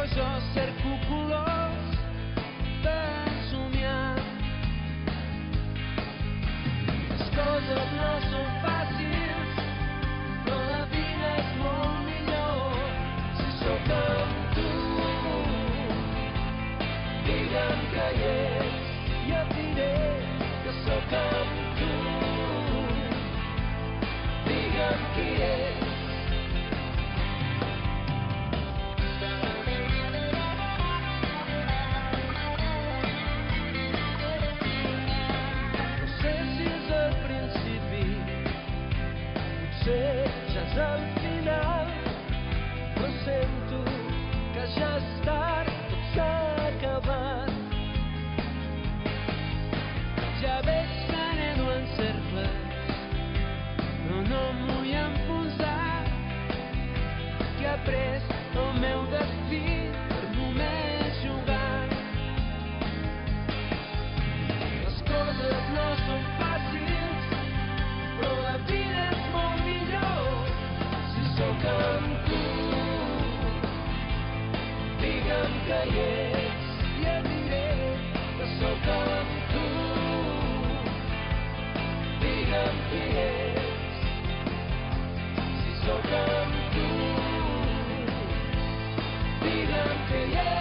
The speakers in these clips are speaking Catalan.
jo cerco colors per somiar. Les coses no són fàcils, però la vida és molt millor si sóc amb tu. Digue'm que hi ets i et diré que sóc amb tu. Digue'm qui ets. Ja és el final, però sento que ja és tard, tot s'ha acabat. Ja veig que anedo en cercles, però no em vull enfonsar, que he pres el meu destí per només jugar. Les coses no són fàcils, però la vida és molt millor si sóc amb tu. Digue'm que hi ets i et diré que sóc amb tu. Digue'm qui ets si sóc amb tu. Digue'm que hi ets.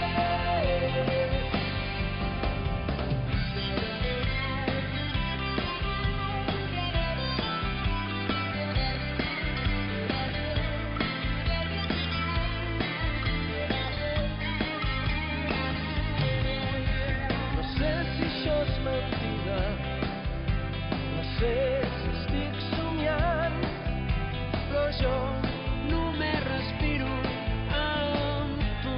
No sé si estic somiant, però jo només respiro amb tu.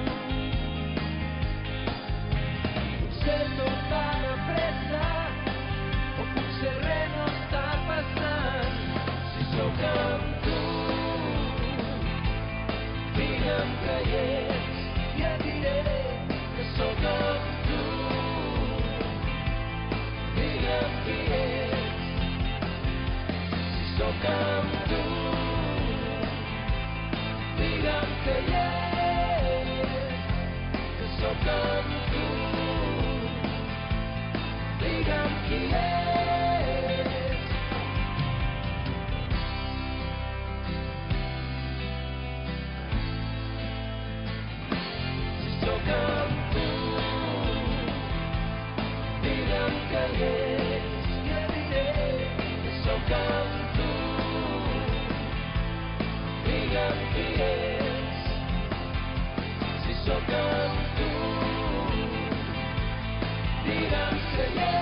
Potser tot va de pressa, o potser res no està passant si sóc amb tu. Digue'm que hi ets i et diré que sóc amb tu. Digue'm qui ets, si sóc amb tu. Digue'm que hi ets, que sóc amb tu. Digue'm qui ets. Si sóc amb tu. Digue'm que hi ets i et diré que sóc amb tu. Digue'm qui ets, si sóc amb tu. Digue'm que hi ets.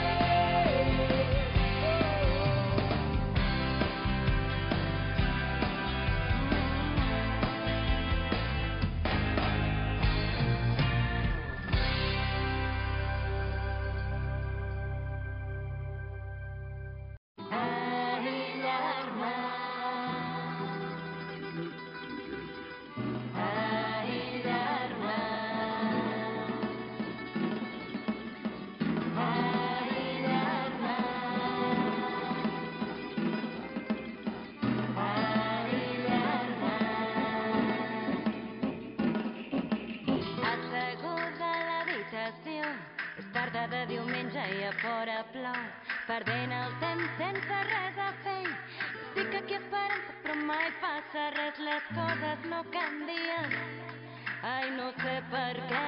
És tarda de diumenge i a fora plou, perdent el temps sense res a fer. Estic aquí esperant, però mai passa res, les coses no canvien. Ai, no sé per què.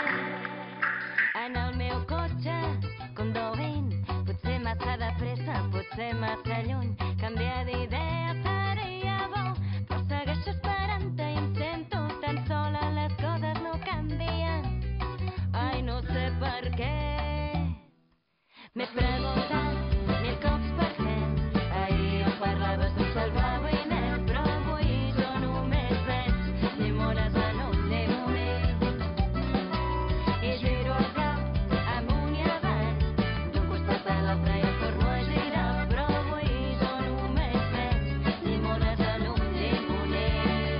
En el meu cotxe, conduint, potser massa de pressa, potser massa lluny, canviar d'idea seria bo, però segueixo esperant-te i em sento tan sola, les coses no canvien. Ai, no sé per què. M'he preguntat 1000 cops per què. Ahir em parlaves d'un cel blau i net, però avui jo només veig llimores en un llimoner. I giro el cap amunt i avall, d'un costat a l'altre i em torno a girar, però avui jo només veig llimores en un llimoner.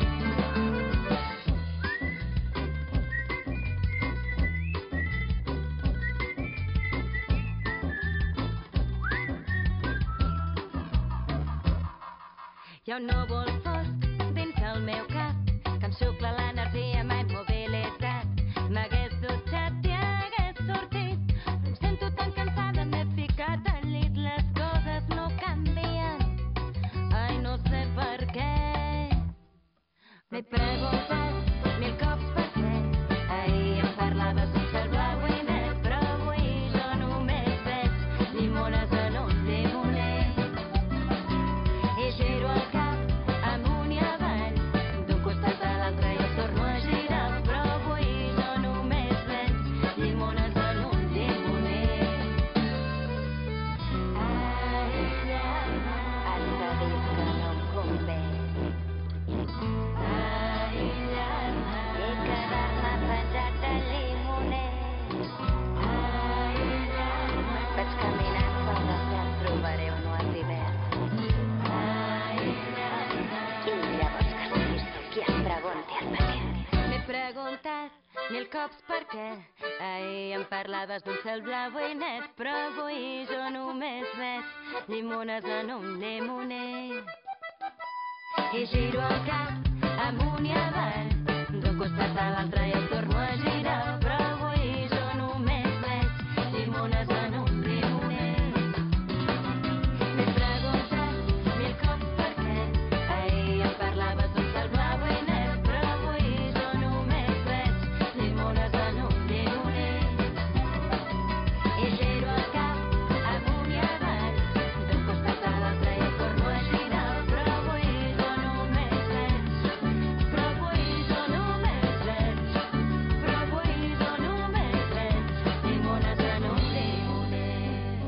Hi ha un núvol fosc dins el meu cap que em xucla l'energia, m'ha immobilitzat. mil cops perquè ahir em parlaves d'un cel blau i net, però avui jo només veig llimones en un llimoner. I giro el cap amunt i avall, d'un costat a l'altre i el torno a girar, però avui jo només veig llimones en un llimoner. M'he preguntat mil cops per què ahir em parlaves d'un cel blau i net, però avui jo només veig llimones en un llimoner. I giro el cap amunt i avall, d'un costat a l'altre i el torno a girar, però avui jo només veig llimones en un llimoner.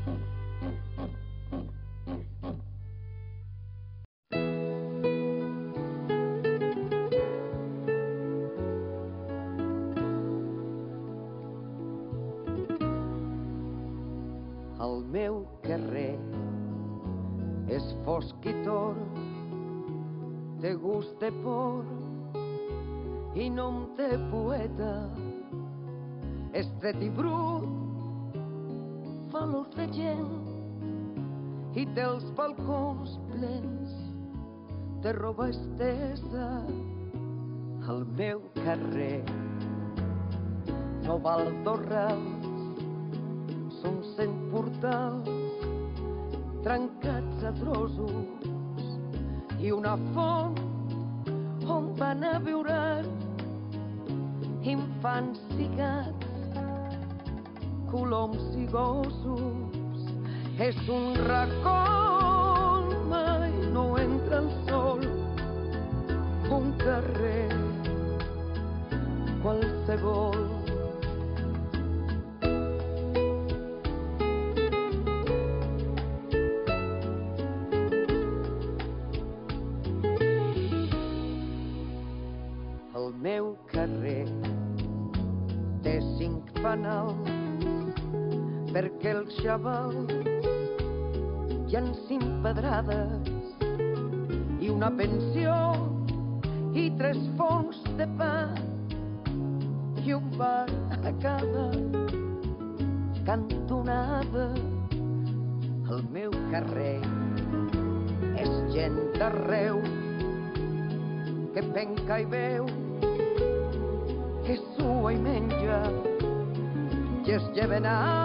El meu carrer és fosc i tor, té gust de por i no em té poeta. Estret i brut, fa l'ús de gent i té els balcons plens de roba estesa. El meu carrer no val dos rals, són 100 portals trencats a trossos i una font on van a viure infants i gats, coloms i gossos. És un racó on mai no entra el sol, un carrer qualsevol. El meu carrer té 5 fanals perquè els xavals llancin pedrades i una pensió i 3 forns de pa i un bar a cada cantonada. El meu carrer és gent d'arreu que penca i veu, que sua i menja i es lleven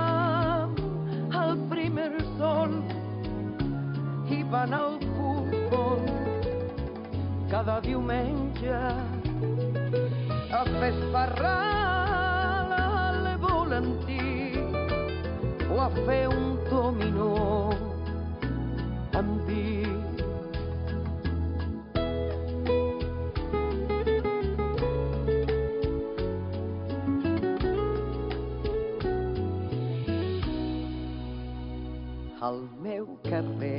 al primer sol i van al futbol cada diumenge a fer esparral a l'Evolantí o a fer un dominó amb vi. El meu carrer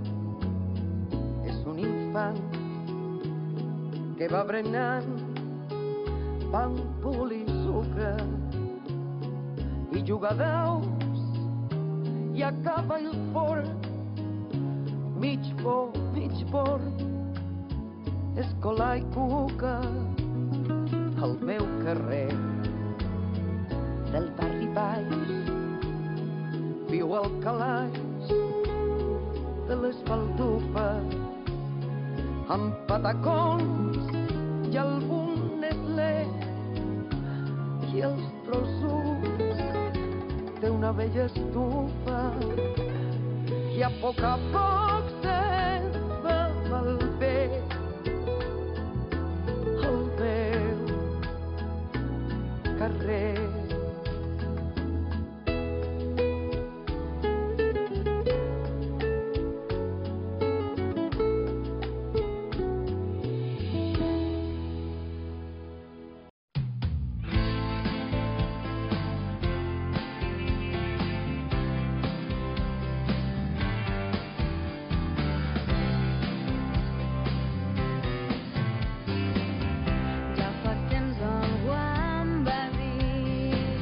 és un infant que va berenant pa amb pol i sucre i juga a daus i acaba el fort, mig bo, mig bord, escolar i cuca. El meu carrer del barri baix viu al calaix de les baldufes amb patacons i algun Nestlé i els trossos d'una vella estufa i a poc se'n va malbé el meu carrer. Ja fa temps algú em va dir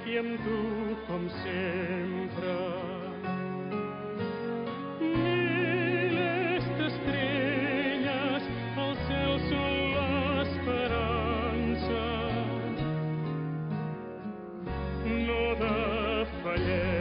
aquí amb tu com sempre. Milers d'estrelles al cel són l'esperança. No defallem.